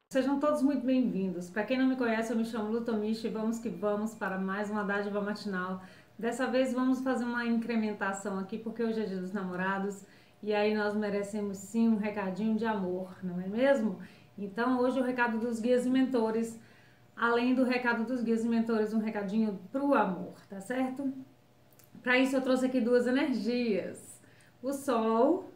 Sejam todos muito bem-vindos. Para quem não me conhece, eu me chamo Lutomichi e vamos que vamos para mais uma dádiva matinal. Dessa vez vamos fazer uma incrementação aqui, porque hoje é dia dos namorados e aí nós merecemos sim um recadinho de amor, não é mesmo? Então hoje o recado dos guias e mentores, além do recado dos guias e mentores, um recadinho pro amor, tá certo? Para isso eu trouxe aqui duas energias, o Sol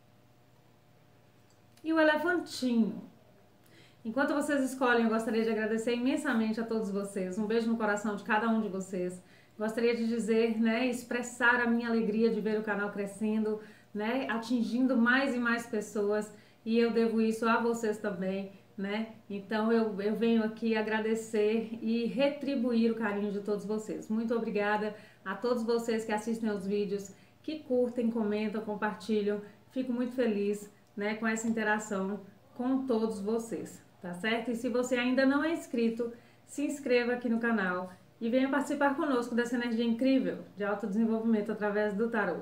e o Elefantinho. Enquanto vocês escolhem, eu gostaria de agradecer imensamente a todos vocês. Um beijo no coração de cada um de vocês. Gostaria de dizer, né, expressar a minha alegria de ver o canal crescendo, né, atingindo mais e mais pessoas. E eu devo isso a vocês também, né? Então eu venho aqui agradecer e retribuir o carinho de todos vocês. Muito obrigada a todos vocês que assistem aos vídeos, que curtem, comentam, compartilham. Fico muito feliz, né, com essa interação com todos vocês. Tá certo? E se você ainda não é inscrito, se inscreva aqui no canal e venha participar conosco dessa energia incrível de autodesenvolvimento através do tarô.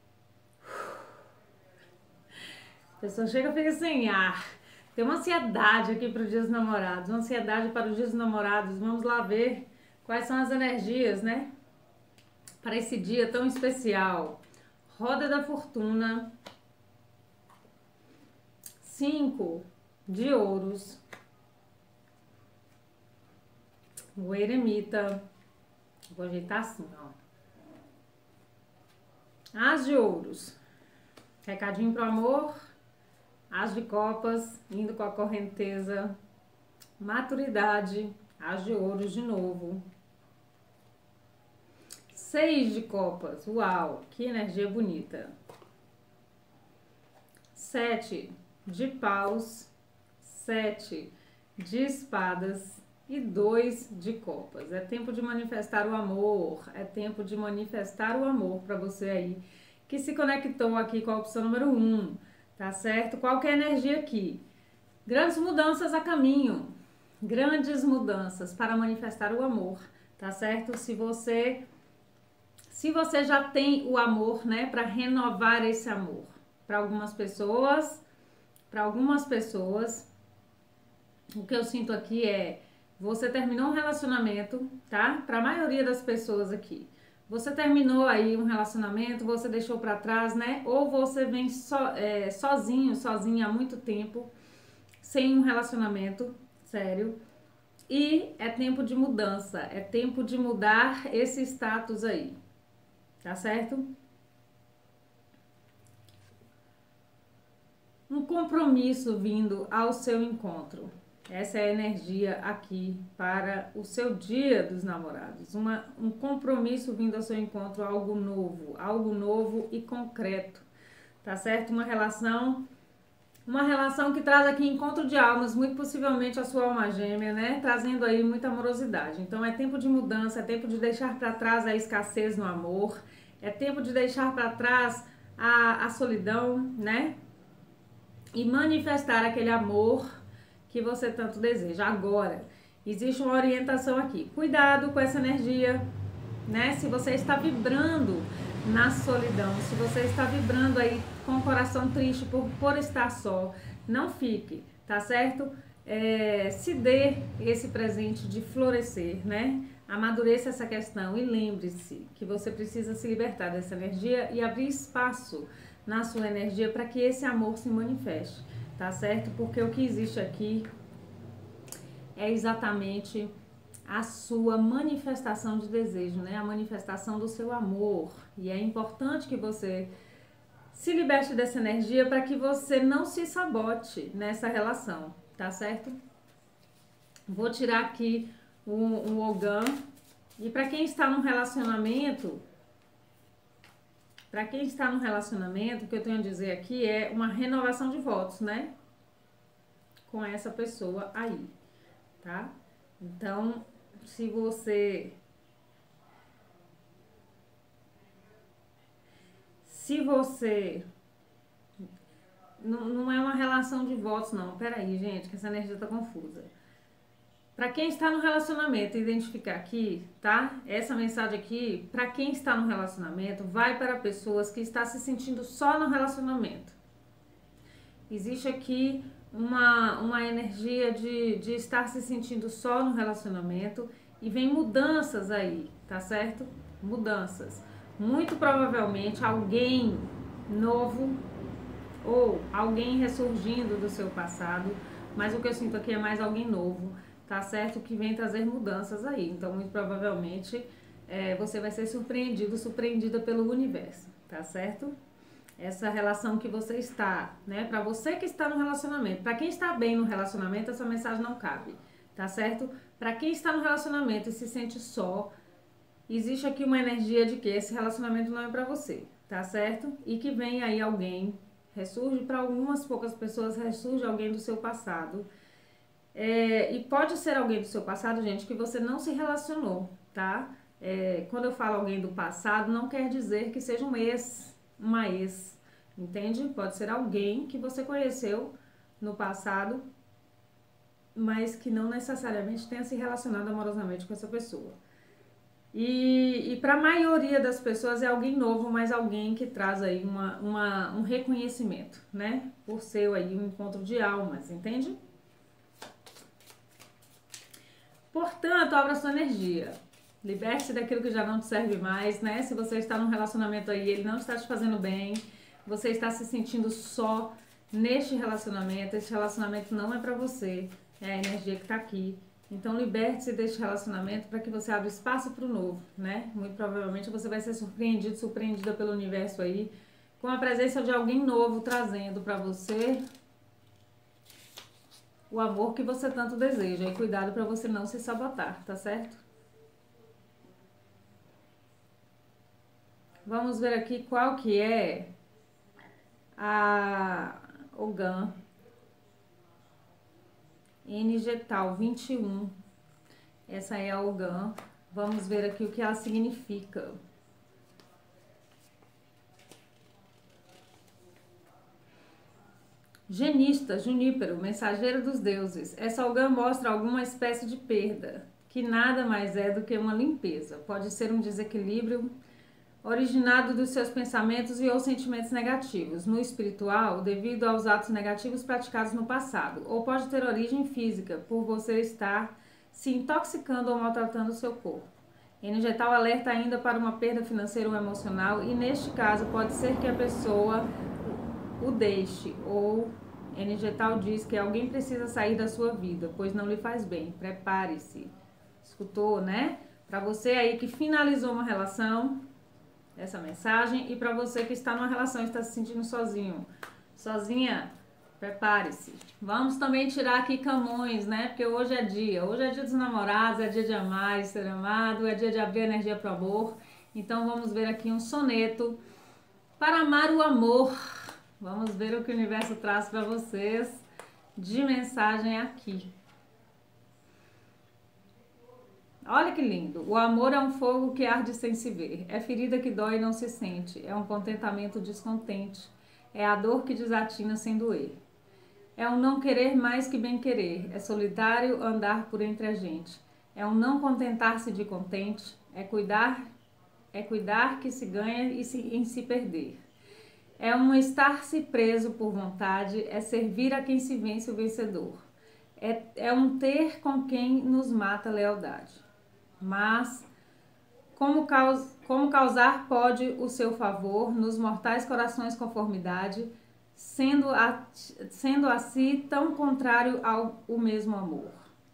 A pessoa chega e fica sem ar. Tem uma ansiedade aqui para os dias dos namorados, uma ansiedade para os dias dos namorados. Vamos lá ver quais são as energias, né? Para esse dia tão especial. Roda da Fortuna. 5 de ouros. O eremita, vou ajeitar assim, ó. As de ouros, recadinho pro amor. As de copas, indo com a correnteza. Maturidade, as de ouros de novo. 6 de copas, uau, que energia bonita. 7 de paus, 7 de espadas. E 2 de copas. É tempo de manifestar o amor. É tempo de manifestar o amor para você aí que se conectou aqui com a opção número 1. Tá certo? Qual que é a energia aqui? Grandes mudanças a caminho. Grandes mudanças para manifestar o amor. Tá certo? Se você já tem o amor, né, para renovar esse amor. Para algumas pessoas, o que eu sinto aqui é: você terminou um relacionamento, tá? Para a maioria das pessoas aqui. Você terminou aí um relacionamento, você deixou para trás, né? Ou você vem sozinha há muito tempo, sem um relacionamento sério. E é tempo de mudança, é tempo de mudar esse status aí, tá certo? Um compromisso vindo ao seu encontro. Essa é a energia aqui para o seu dia dos namorados. Um compromisso vindo ao seu encontro, algo novo e concreto, tá certo? Uma relação que traz aqui encontro de almas, muito possivelmente a sua alma gêmea, né? Trazendo aí muita amorosidade. Então é tempo de mudança, é tempo de deixar para trás a escassez no amor, é tempo de deixar para trás a solidão, né? E manifestar aquele amor que você tanto deseja. Agora, existe uma orientação aqui. Cuidado com essa energia, né? Se você está vibrando na solidão, se você está vibrando aí com o coração triste por estar só, não fique, tá certo? Se dê esse presente de florescer, né? Amadureça essa questão e lembre-se que você precisa se libertar dessa energia e abrir espaço na sua energia para que esse amor se manifeste, tá certo? Porque o que existe aqui é exatamente a sua manifestação de desejo, né? A manifestação do seu amor. E é importante que você se liberte dessa energia para que você não se sabote nessa relação, tá certo? Vou tirar aqui um Ogã. E para quem está num relacionamento, o que eu tenho a dizer aqui é uma renovação de votos, né? Com essa pessoa aí, tá? Então, se você não é uma relação de votos, não. Peraí, gente, que essa energia tá confusa. Para quem está no relacionamento, identificar aqui, tá? Essa mensagem aqui, para quem está no relacionamento, vai para pessoas que estão se sentindo só no relacionamento. Existe aqui uma energia de estar se sentindo só no relacionamento e vem mudanças aí, tá certo? Mudanças. Muito provavelmente alguém novo ou alguém ressurgindo do seu passado, mas o que eu sinto aqui é mais alguém novo, tá certo? Que vem trazer mudanças aí. Então, muito provavelmente, você vai ser surpreendido, surpreendida pelo universo, tá certo? Essa relação que você está, né? Para você que está no relacionamento, para quem está bem no relacionamento, essa mensagem não cabe, tá certo? Para quem está no relacionamento e se sente só, existe aqui uma energia de que esse relacionamento não é para você, tá certo? E que vem aí alguém, ressurge para algumas poucas pessoas, ressurge alguém do seu passado. E pode ser alguém do seu passado, gente, que você não se relacionou, tá? Quando eu falo alguém do passado, não quer dizer que seja um ex, uma ex, entende? Pode ser alguém que você conheceu no passado, mas que não necessariamente tenha se relacionado amorosamente com essa pessoa. E para a maioria das pessoas é alguém novo, mas alguém que traz aí um reconhecimento, né? Por ser aí um encontro de almas, entende? Portanto, abra sua energia. Liberte-se daquilo que já não te serve mais, né? Se você está num relacionamento aí, ele não está te fazendo bem, você está se sentindo só neste relacionamento, esse relacionamento não é para você, é a energia que está aqui. Então, liberte-se deste relacionamento para que você abra espaço para o novo, né? Muito provavelmente você vai ser surpreendido, surpreendida pelo universo aí, com a presença de alguém novo trazendo para você o amor que você tanto deseja. E cuidado para você não se sabotar, tá certo? Vamos ver aqui qual que é a Ogã N-Getal 21. Essa é a Ogã. Vamos ver aqui o que ela significa. Genista, Junípero, mensageiro dos deuses. Essa Ogã mostra alguma espécie de perda, que nada mais é do que uma limpeza. Pode ser um desequilíbrio originado dos seus pensamentos e ou sentimentos negativos, no espiritual, devido aos atos negativos praticados no passado, ou pode ter origem física, por você estar se intoxicando ou maltratando o seu corpo. Energetal alerta ainda para uma perda financeira ou emocional, e neste caso pode ser que a pessoa o deixe, ou Energetal diz que alguém precisa sair da sua vida, pois não lhe faz bem. Prepare-se. Escutou, né? Para você aí que finalizou uma relação, essa mensagem, e para você que está numa relação e está se sentindo sozinho, sozinha, prepare-se. Vamos também tirar aqui Camões, né? Porque hoje é dia dos namorados, é dia de amar e ser amado, é dia de abrir energia para o amor. Então vamos ver aqui um soneto para amar o amor. Vamos ver o que o universo traz para vocês de mensagem aqui. Olha que lindo. O amor é um fogo que arde sem se ver. É ferida que dói e não se sente. É um contentamento descontente. É a dor que desatina sem doer. É um não querer mais que bem querer. É solitário andar por entre a gente. É um não contentar-se de contente. É cuidar que se ganha em se perder. É um estar-se preso por vontade. É servir a quem se vence o vencedor. É um ter com quem nos mata a lealdade. Mas como causar pode o seu favor nos mortais corações conformidade, sendo a si tão contrário ao o mesmo amor.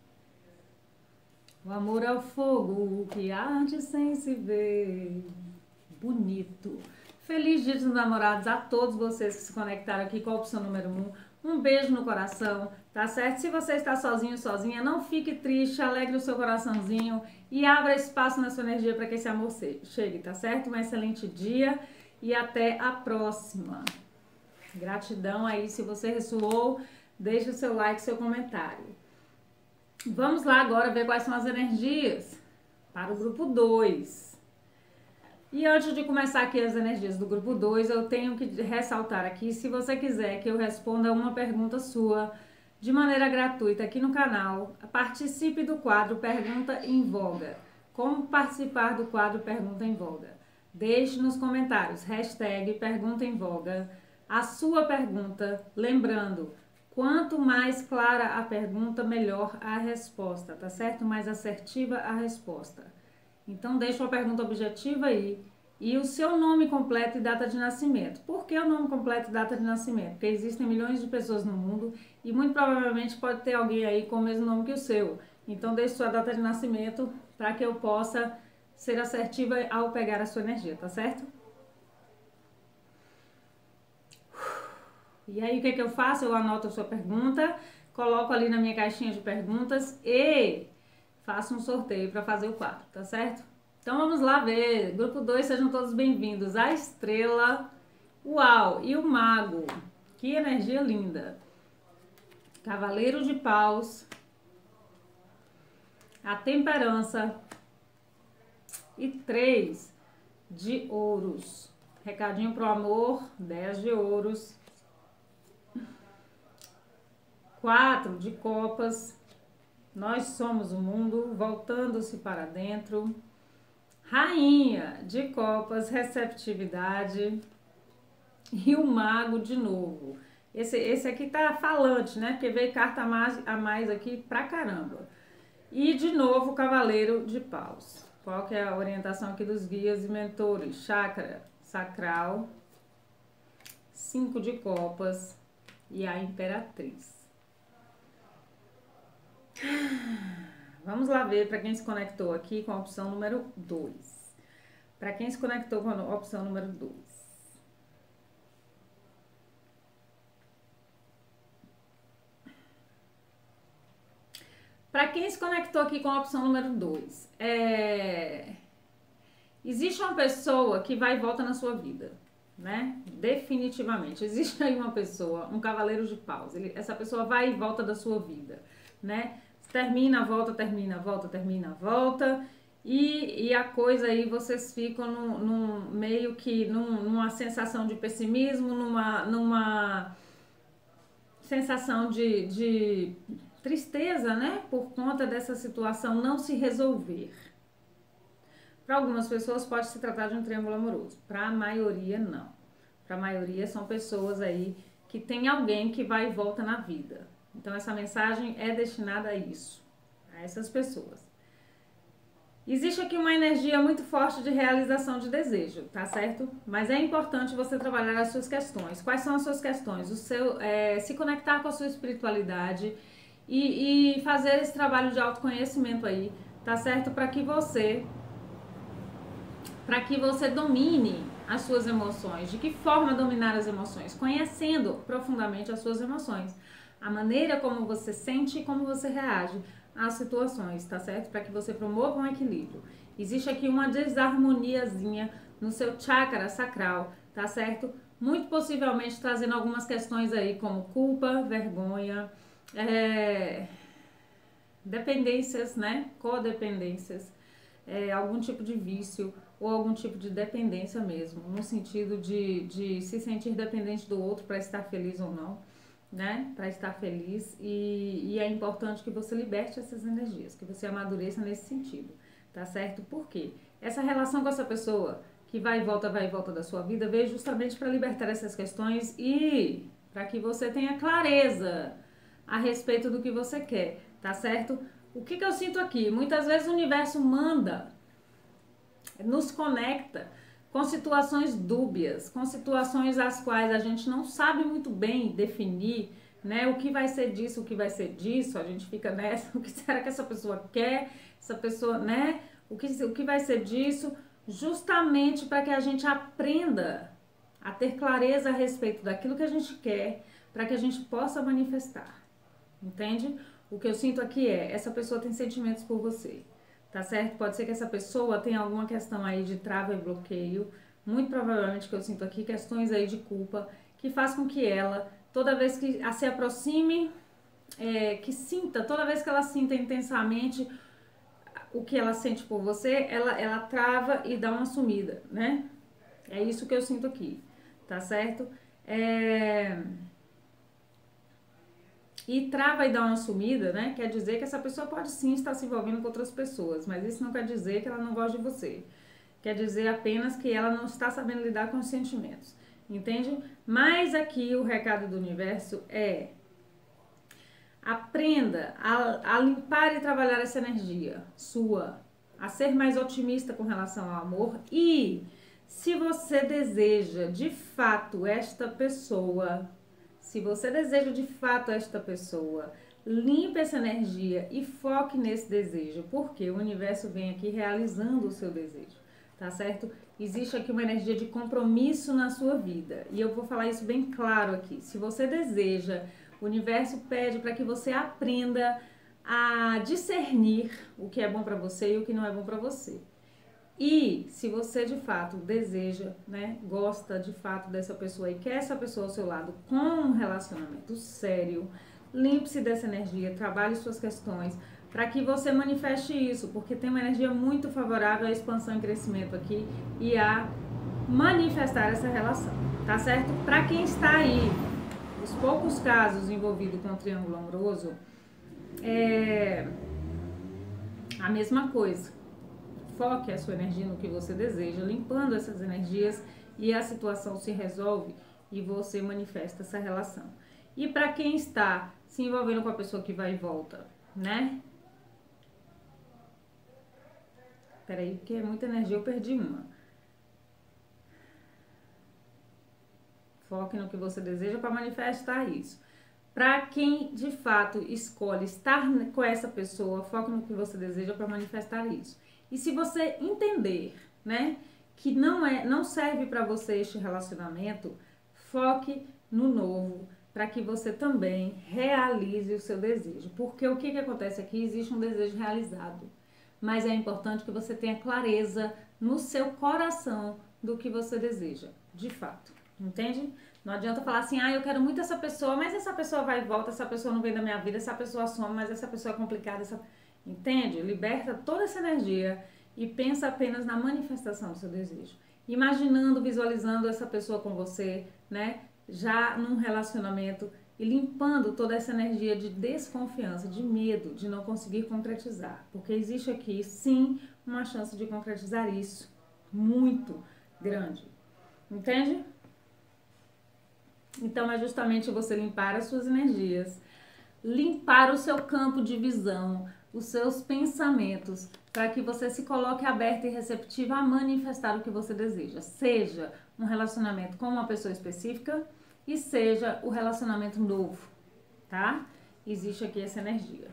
O amor é o fogo que arde sem se ver. Bonito. Feliz Dia dos Namorados a todos vocês que se conectaram aqui com a opção número 1. Um beijo no coração, tá certo? Se você está sozinho, sozinha, não fique triste, alegre o seu coraçãozinho e abra espaço na sua energia para que esse amor chegue, tá certo? Um excelente dia e até a próxima. Gratidão aí, se você ressoou, deixe o seu like, seu comentário. Vamos lá agora ver quais são as energias para o grupo 2. E antes de começar aqui as energias do grupo 2, eu tenho que ressaltar aqui, se você quiser que eu responda uma pergunta sua de maneira gratuita aqui no canal, participe do quadro Pergunta em Voga. Como participar do quadro Pergunta em Voga? Deixe nos comentários, #Pergunta em Voga, a sua pergunta, lembrando, Quanto mais clara a pergunta, melhor a resposta, tá certo? Mais assertiva a resposta. Então, deixa uma pergunta objetiva aí. E o seu nome completo e data de nascimento. Por que o nome completo e data de nascimento? Porque existem milhões de pessoas no mundo e muito provavelmente pode ter alguém aí com o mesmo nome que o seu. Então, deixe sua data de nascimento para que eu possa ser assertiva ao pegar a sua energia, tá certo? E aí, o que que eu faço? Eu anoto a sua pergunta, coloco ali na minha caixinha de perguntas e faço um sorteio para fazer o quadro, tá certo? Então, vamos lá ver. Grupo 2, sejam todos bem-vindos. A estrela, uau, e o mago. Que energia linda. Cavaleiro de paus, a temperança e 3 de ouros. Recadinho pro amor, 10 de ouros. 4 de copas, nós somos o mundo, voltando-se para dentro. Rainha de copas, receptividade. E o mago de novo. Esse aqui tá falante, né? Porque veio carta a mais aqui pra caramba. E de novo o cavaleiro de paus. Qual que é a orientação aqui dos guias e mentores? Chakra sacral, 5 de copas e a imperatriz. Vamos lá ver para quem se conectou aqui com a opção número 2. Para quem se conectou com a opção número 2. Para quem se conectou aqui com a opção número 2. Existe uma pessoa que vai e volta na sua vida, né? Definitivamente. Existe aí uma pessoa, um cavaleiro de paus. Essa pessoa vai e volta da sua vida, né? Termina, volta, termina, volta, termina, volta. E a coisa aí, vocês ficam meio que numa sensação de pessimismo, numa sensação de tristeza, né? Por conta dessa situação não se resolver. Para algumas pessoas pode se tratar de um triângulo amoroso. Para a maioria, não. Para a maioria são pessoas aí que tem alguém que vai e volta na vida. Então, essa mensagem é destinada a isso, a essas pessoas. Existe aqui uma energia muito forte de realização de desejo, tá certo? Mas é importante você trabalhar as suas questões. Quais são as suas questões? Se conectar com a sua espiritualidade e fazer esse trabalho de autoconhecimento aí, tá certo? Para que você domine as suas emoções. De que forma dominar as emoções? Conhecendo profundamente as suas emoções. A maneira como você sente e como você reage às situações, tá certo? Para que você promova um equilíbrio. Existe aqui uma desarmoniazinha no seu chakra sacral, tá certo? Muito possivelmente trazendo algumas questões aí como culpa, vergonha, dependências, né? Codependências, algum tipo de vício ou algum tipo de dependência mesmo, no sentido de se sentir dependente do outro para estar feliz ou não, né? Para estar feliz, e é importante que você liberte essas energias, que você amadureça nesse sentido, tá certo? Por quê? Essa relação com essa pessoa que vai e volta da sua vida veio justamente para libertar essas questões e para que você tenha clareza a respeito do que você quer, tá certo? O que eu sinto aqui? Muitas vezes o universo nos conecta com situações dúbias, com situações as quais a gente não sabe muito bem definir, né? O que vai ser disso, o que vai ser disso, a gente fica nessa, o que será que essa pessoa quer, essa pessoa, né? O que vai ser disso, justamente para que a gente aprenda a ter clareza a respeito daquilo que a gente quer, para que a gente possa manifestar, entende? O que eu sinto aqui essa pessoa tem sentimentos por você. Tá certo? Pode ser que essa pessoa tenha alguma questão aí de trava e bloqueio, muito provavelmente que eu sinto aqui, questões aí de culpa, que faz com que ela, toda vez que se aproxime, toda vez que ela sinta intensamente o que ela sente por você, ela trava e dá uma sumida, né? É isso que eu sinto aqui, tá certo? E trava e dá uma sumida, né? Quer dizer que essa pessoa pode sim estar se envolvendo com outras pessoas, mas isso não quer dizer que ela não gosta de você. Quer dizer apenas que ela não está sabendo lidar com os sentimentos, entende? Mas aqui o recado do universo Aprenda a limpar e trabalhar essa energia sua, a ser mais otimista com relação ao amor. E se você deseja de fato esta pessoa, limpe essa energia e foque nesse desejo, porque o universo vem aqui realizando o seu desejo, tá certo? Existe aqui uma energia de compromisso na sua vida, e eu vou falar isso bem claro aqui. Se você deseja, o universo pede para que você aprenda a discernir o que é bom para você e o que não é bom para você. E se você de fato deseja, né, gosta de fato dessa pessoa e quer essa pessoa ao seu lado com um relacionamento sério, limpe-se dessa energia, trabalhe suas questões para que você manifeste isso, porque tem uma energia muito favorável à expansão e crescimento aqui e a manifestar essa relação, tá certo? Para quem está aí, os poucos casos envolvidos com o triângulo amoroso, é a mesma coisa. Foque a sua energia no que você deseja, limpando essas energias, e a situação se resolve e você manifesta essa relação. E para quem está se envolvendo com a pessoa que vai e volta, né? Peraí, porque é muita energia, eu perdi uma. Foque no que você deseja para manifestar isso. Para quem de fato escolhe estar com essa pessoa, foque no que você deseja para manifestar isso. E se você entender, né, que não serve para você este relacionamento, foque no novo, para que você também realize o seu desejo. Porque o que acontece aqui? Existe um desejo realizado, mas é importante que você tenha clareza no seu coração do que você deseja, de fato, entende? Não adianta falar assim, eu quero muito essa pessoa, mas essa pessoa vai e volta, essa pessoa não vem da minha vida, essa pessoa some, mas essa pessoa é complicada, entende? Liberta toda essa energia e pensa apenas na manifestação do seu desejo. Imaginando, visualizando essa pessoa com você, né? Já num relacionamento e limpando toda essa energia de desconfiança, de medo, de não conseguir concretizar. Porque existe aqui, sim, uma chance de concretizar isso. Muito grande. Entende? Então, é justamente você limpar as suas energias, limpar o seu campo de visão, os seus pensamentos, para que você se coloque aberta e receptiva a manifestar o que você deseja. Seja um relacionamento com uma pessoa específica e seja o relacionamento novo, tá? Existe aqui essa energia.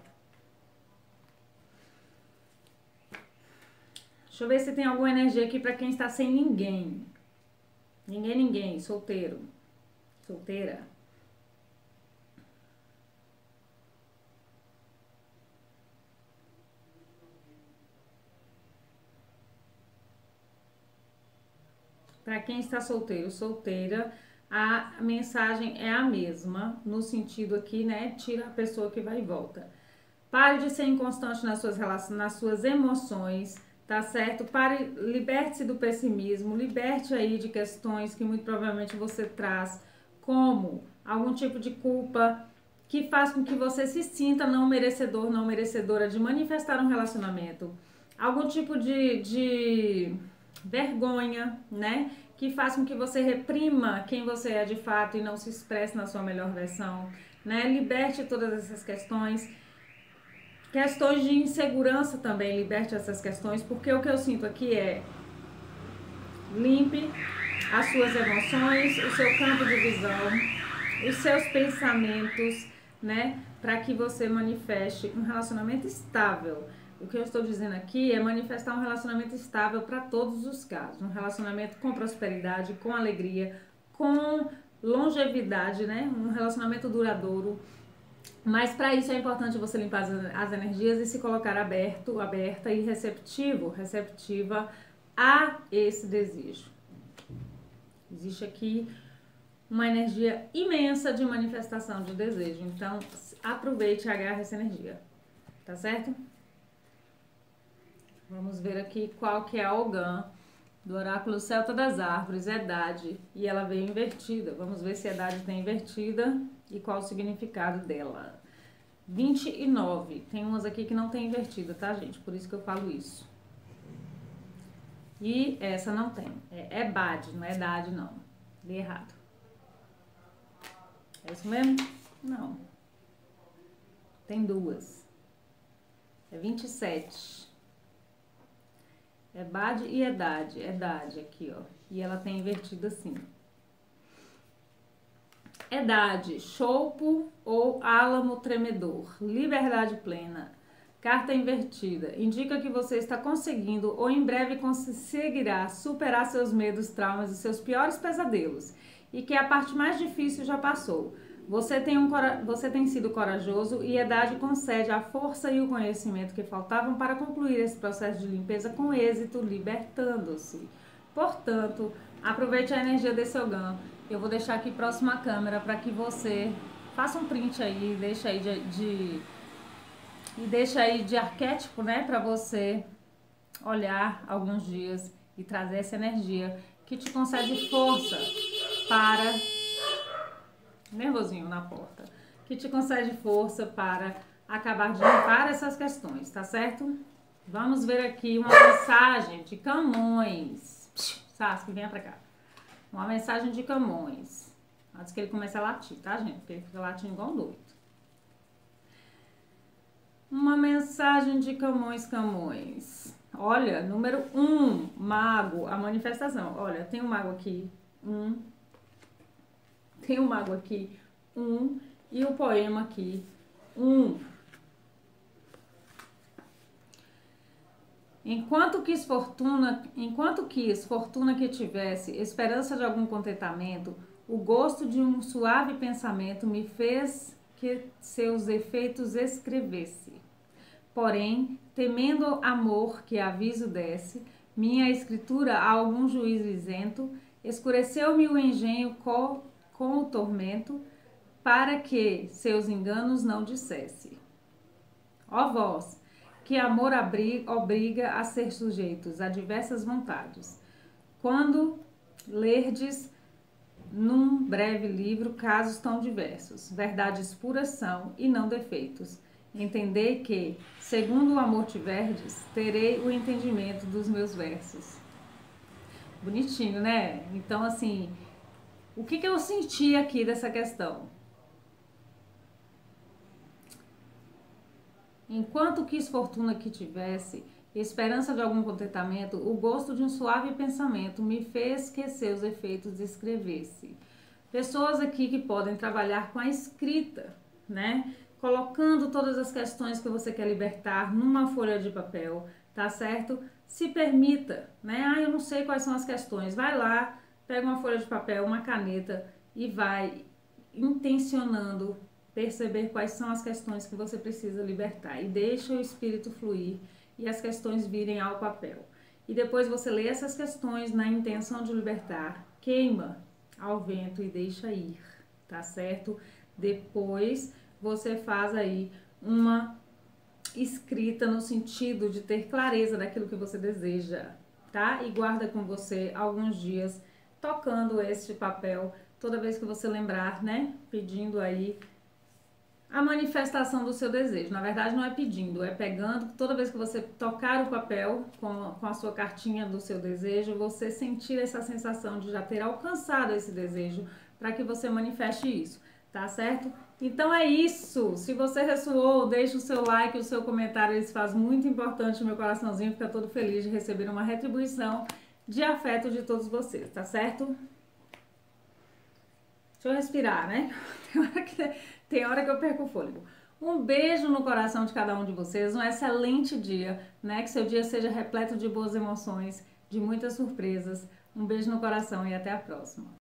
Deixa eu ver se tem alguma energia aqui para quem está sem ninguém. Ninguém, solteiro. Solteira. Para quem está solteiro, solteira, a mensagem é a mesma, no sentido aqui, né? Tira a pessoa que vai e volta. Pare de ser inconstante nas suas relações, nas suas emoções, tá certo? Pare, liberte-se do pessimismo, liberte aí de questões que muito provavelmente você traz, como algum tipo de culpa que faz com que você se sinta não merecedor, não merecedora de manifestar um relacionamento. Algum tipo de vergonha, né? Que faz com que você reprima quem você é de fato e não se expresse na sua melhor versão, né? Liberte todas essas questões. Questões de insegurança também, liberte essas questões, porque o que eu sinto aqui é limpe as suas emoções, o seu campo de visão, os seus pensamentos, né? Para que você manifeste um relacionamento estável. O que eu estou dizendo aqui é manifestar um relacionamento estável para todos os casos. Um relacionamento com prosperidade, com alegria, com longevidade, né? Um relacionamento duradouro. Mas para isso é importante você limpar as energias e se colocar aberta e receptiva a esse desejo. Existe aqui uma energia imensa de manifestação de desejo. Então, aproveite e agarre essa energia. Tá certo? Vamos ver aqui qual que é a Ogã do oráculo Celta das Árvores, Edade, e ela veio invertida. Vamos ver se a Edade tem invertida e qual o significado dela. 29. Tem umas aqui que não tem invertida, tá, gente? Por isso que eu falo isso. E essa não tem. É Bade, não é Edade, não. Li errado. É isso mesmo? Não. Tem duas. É 27. É Bade e Edade. Edade aqui, ó. E ela tem invertido assim. Edade, Chopo ou Álamo Tremedor. Liberdade plena. Carta invertida. Indica que você está conseguindo ou em breve conseguirá superar seus medos, traumas e seus piores pesadelos. E que a parte mais difícil já passou. Você tem sido corajoso e a Edade concede a força e o conhecimento que faltavam para concluir esse processo de limpeza com êxito, libertando-se. Portanto, aproveite a energia desse Ogã. Eu vou deixar aqui próximo à câmera para que você faça um print aí, deixa aí de arquétipo, né, para você olhar alguns dias e trazer essa energia que te concede força para... Nervosinho na porta. Que te concede força para acabar de limpar essas questões, tá certo? Vamos ver aqui uma mensagem de Camões. Saskia, venha pra cá. Uma mensagem de Camões. Antes que ele comece a latir, tá, gente? Porque ele fica latindo igual um doido. Uma mensagem de Camões. Olha, número 1, mago, a manifestação. Olha, tem um mago aqui, tem um mago aqui, e o poema aqui, Enquanto quis fortuna que tivesse esperança de algum contentamento, o gosto de um suave pensamento me fez que seus efeitos escrevesse. Porém, temendo amor que aviso desse, minha escritura a algum juízo isento, escureceu-me o engenho com o tormento, para que seus enganos não dissesse. Ó vós, que amor obriga a ser sujeitos a diversas vontades. Quando lerdes num breve livro casos tão diversos, verdades puras são e não defeitos. Entendei que, segundo o amor tiverdes, terei o entendimento dos meus versos. Bonitinho, né? Então, assim, o que eu senti aqui dessa questão? Enquanto quis fortuna que tivesse, esperança de algum contentamento, o gosto de um suave pensamento me fez que seus efeitos escrevesse. Pessoas aqui que podem trabalhar com a escrita, né? Colocando todas as questões que você quer libertar numa folha de papel, tá certo? Se permita, né? Eu não sei quais são as questões. Vai lá, pega uma folha de papel, uma caneta e vai intencionando perceber quais são as questões que você precisa libertar. E deixa o espírito fluir e as questões virem ao papel. E depois você lê essas questões na intenção de libertar, queima ao vento e deixa ir, tá certo? Depois você faz aí uma escrita no sentido de ter clareza daquilo que você deseja, tá? E guarda com você alguns dias tocando este papel toda vez que você lembrar, né? Pedindo aí a manifestação do seu desejo. Na verdade, não é pedindo, é pegando. Toda vez que você tocar o papel com a sua cartinha do seu desejo, você sentir essa sensação de já ter alcançado esse desejo para que você manifeste isso, tá certo? Então é isso. Se você ressoou, deixa o seu like, o seu comentário, isso faz muito importante. Meu coraçãozinho fica todo feliz de receber uma retribuição de afeto de todos vocês, tá certo? Deixa eu respirar, né? Tem hora que eu perco o fôlego. Um beijo no coração de cada um de vocês, um excelente dia, né? Que seu dia seja repleto de boas emoções, de muitas surpresas. Um beijo no coração e até a próxima.